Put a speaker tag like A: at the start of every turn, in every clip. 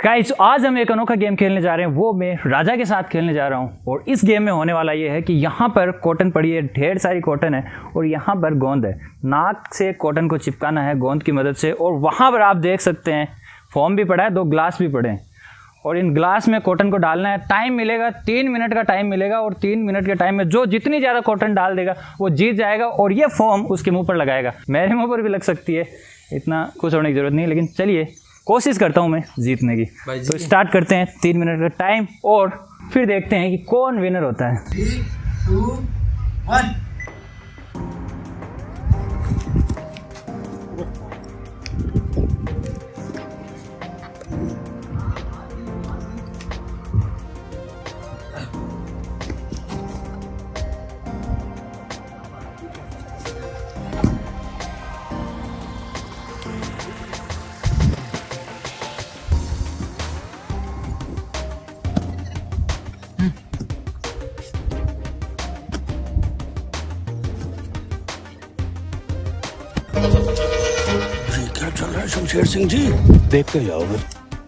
A: Guys आज हम एक अनोखा गेम खेलने जा रहे हैं, वो मैं राजा के साथ खेलने जा रहा हूं। और इस गेम में होने वाला ये है कि यहाँ पर कॉटन पड़ी है, ढेर सारी कॉटन है और यहाँ पर गोंद है। नाक से कॉटन को चिपकाना है गोंद की मदद से। और वहाँ पर आप देख सकते हैं फोम भी पड़ा है, 2 ग्लास भी पड़े हैं और इन ग्लास में कॉटन को डालना है। टाइम मिलेगा 3 मिनट का टाइम मिलेगा और 3 मिनट के टाइम में जो जितनी ज़्यादा कॉटन डाल देगा वो जीत जाएगा और ये फोम उसके मुंह पर लगाएगा। मेरे मुंह पर भी लग सकती है, इतना खुश होने की ज़रूरत नहीं, लेकिन चलिए कोशिश करता हूँ मैं जीतने की। तो स्टार्ट करते हैं, 3 मिनट का टाइम और फिर देखते हैं कि कौन विनर होता है।
B: 3, 2, 1।
C: क्या चल रहा है शमशेर सिंह जी? देख के जाओ फिर।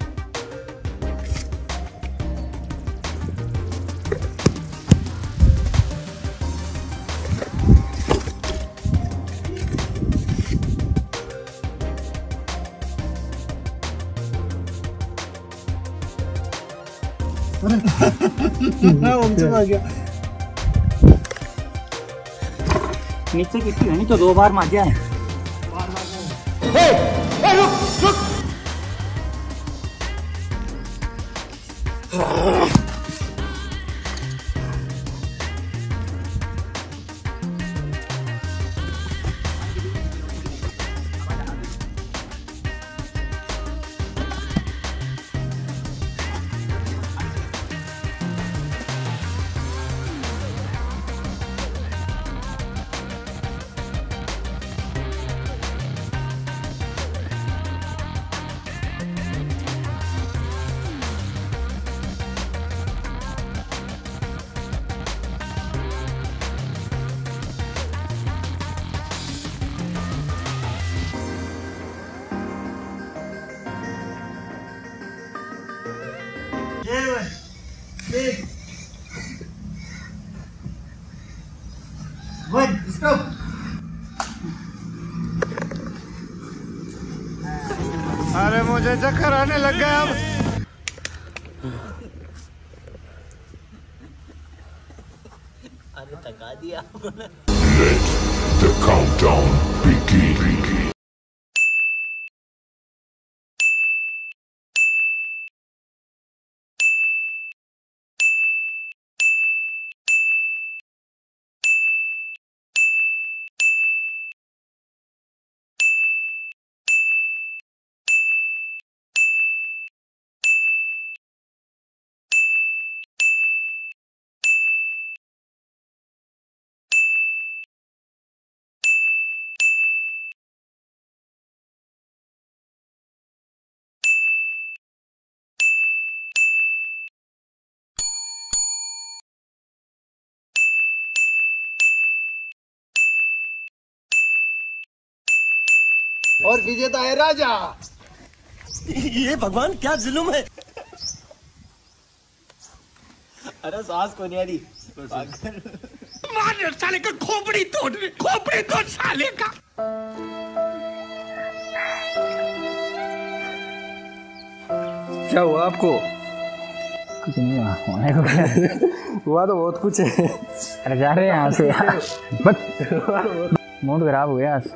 A: नीचे कितनी है, नहीं तो 2 बार मार है।
C: अरे मुझे चक्कर आने लग गया अब।
B: अरे थका दिया।
D: Let the countdown begin.
C: और विजेता है राजा। ये भगवान क्या जुल्म है।
B: अरे सांस को नहीं आ रही।
C: मार साले का खोपड़ी तोड़ साले का। क्या हुआ आपको?
A: कुछ नहीं हुआ, होने को
C: हुआ तो बहुत कुछ है।
A: अरे जा रहे हैं यहाँ से यार, बस मूड खराब हो गया।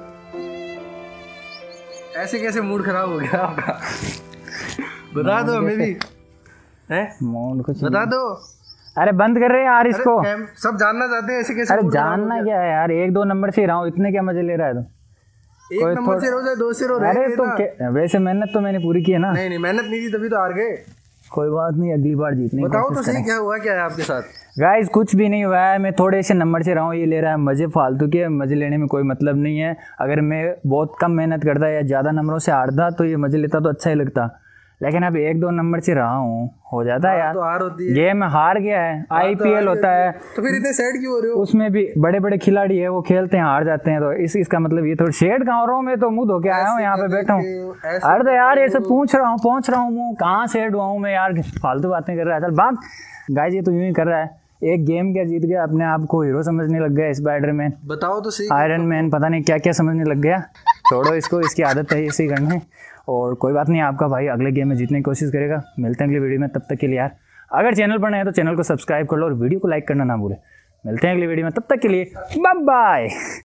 C: ऐसे कैसे मूड खराब हो गया आपका? बता दो हमें भी। हैं?
A: मूड कुछ
C: बता दो।
A: अरे बंद कर रहे हैं यार इसको।
C: सब जानना चाहते हैं ऐसे कैसे।
A: अरे जानना क्या है यार, 1-2 नंबर से रहा हूँ, इतने क्या मजे ले रहा है तुम?
C: 1 नंबर से रो जाए 2 से रो।
A: अरे तो वैसे मेहनत तो मैंने पूरी की है ना।
C: नहीं मेहनत नहीं थी तभी तो हार गए।
A: कोई बात नहीं, अगली बार जीतने की
C: बताओ
A: कोशिश
C: तो सही,
A: करें।
C: क्या हुआ क्या है आपके साथ?
A: गाइस कुछ भी नहीं हुआ है, मैं थोड़े से नंबर से रहा हूँ, ये ले रहा है मजे फालतू के। मजे लेने में कोई मतलब नहीं है। अगर मैं बहुत कम मेहनत करता या ज़्यादा नंबरों से हारता तो ये मजे लेता तो अच्छा ही लगता, लेकिन अब 1-2 नंबर से रहा हूँ, हो जाता है यार।
E: तो हार होती है।
A: गेम हार गया है, IPL होता है,
E: तो फिर इतने सैड क्यों हो रहे हो?
A: उसमें भी बड़े बड़े खिलाड़ी है, वो खेलते हैं, हार जाते हैं, तो इसका मतलब ये थोड़ा शेड कहाँ हो रहा हूँ मैं, तो मुंह धो के आया हूँ, यहाँ पे बैठा हूँ। अरे तो यार ये सब पहुंच रहा हूँ मुँह, कहाँ शेड हुआ हूँ मैं यार, फालतू बातें कर रहा है। चल भाग गाइस, ये तो यूं ही कर रहा है, एक गेम क्या जीत गया, अपने आप को हीरो समझने लग गया, स्पाइडरमैन,
E: बताओ तो सही।
A: आयरन मैन, पता नहीं क्या क्या समझने लग गया। छोड़ो इसको, इसकी आदत है इसी करने, और कोई बात नहीं, आपका भाई अगले गेम में जीतने की कोशिश करेगा। मिलते हैं अगली वीडियो में, तब तक के लिए यार अगर चैनल पर नए हैं तो चैनल को सब्सक्राइब कर लो और वीडियो को लाइक करना ना भूले। मिलते हैं अगली वीडियो में, तब तक के लिए बाय बाय।